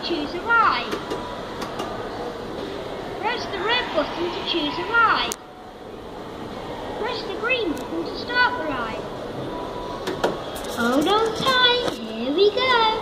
choose a ride. Press the red button to choose a ride. Press the green button to start the ride. Hold on tight, here we go.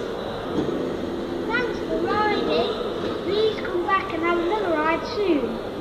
Thanks for riding. Please come back and have another ride soon.